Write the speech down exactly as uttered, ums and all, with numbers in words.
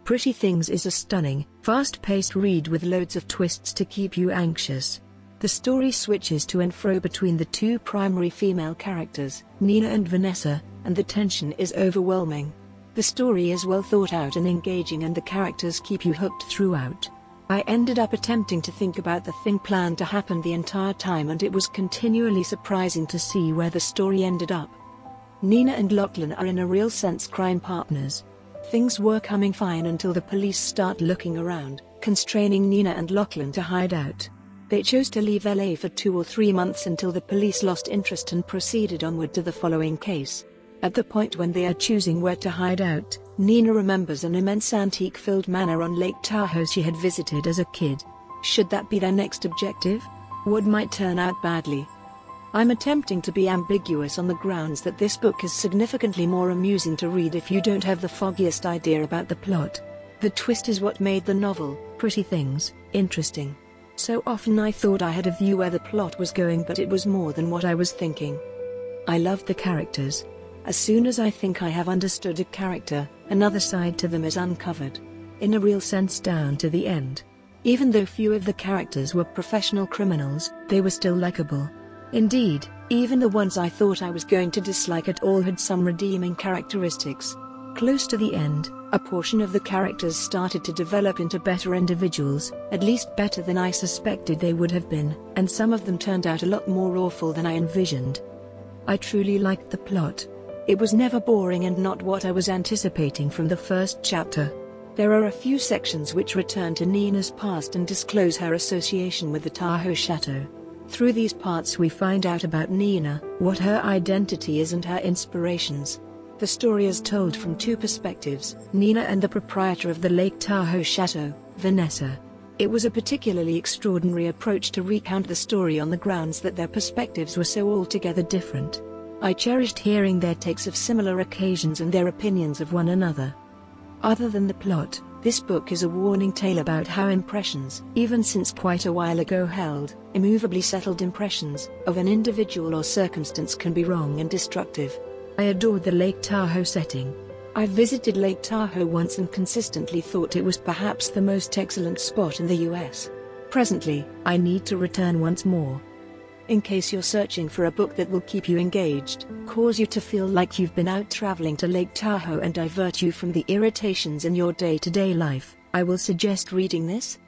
Pretty Things is a stunning, fast-paced read with loads of twists to keep you anxious. The story switches to and fro between the two primary female characters, Nina and Vanessa, and the tension is overwhelming. The story is well thought out and engaging, and the characters keep you hooked throughout. I ended up attempting to think about the thing planned to happen the entire time, and it was continually surprising to see where the story ended up. Nina and Lachlan are in a real sense crime partners. Things were coming fine until the police start looking around, constraining Nina and Lachlan to hide out. They chose to leave L A for two or three months until the police lost interest and proceeded onward to the following case. At the point when they are choosing where to hide out, Nina remembers an immense antique-filled manor on Lake Tahoe she had visited as a kid. Should that be their next objective? What might turn out badly? I'm attempting to be ambiguous on the grounds that this book is significantly more amusing to read if you don't have the foggiest idea about the plot. The twist is what made the novel, Pretty Things, interesting. So often I thought I had a view where the plot was going, but it was more than what I was thinking. I loved the characters. As soon as I think I have understood a character, another side to them is uncovered. In a real sense down to the end. Even though few of the characters were professional criminals, they were still likable. Indeed, even the ones I thought I was going to dislike at all had some redeeming characteristics. Close to the end, a portion of the characters started to develop into better individuals, at least better than I suspected they would have been, and some of them turned out a lot more awful than I envisioned. I truly liked the plot. It was never boring and not what I was anticipating from the first chapter. There are a few sections which return to Nina's past and disclose her association with the Tahoe Chateau. Through these parts we find out about Nina, what her identity is and her inspirations. The story is told from two perspectives, Nina and the proprietor of the Lake Tahoe Chateau, Vanessa. It was a particularly extraordinary approach to recount the story on the grounds that their perspectives were so altogether different. I cherished hearing their takes of similar occasions and their opinions of one another. Other than the plot, this book is a warning tale about how impressions, even since quite a while ago held, immovably settled impressions, of an individual or circumstance can be wrong and destructive. I adored the Lake Tahoe setting. I visited Lake Tahoe once and consistently thought it was perhaps the most excellent spot in the U S. Presently, I need to return once more. In case you're searching for a book that will keep you engaged, cause you to feel like you've been out traveling to Lake Tahoe and divert you from the irritations in your day-to-day life, I will suggest reading this.